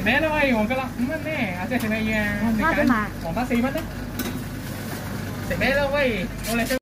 咩啦喂？黃吉啦，5蚊咩？阿姐食咩嘢啊？ 黃花點買？ 黃花4蚊咧。食咩啦喂？我嚟。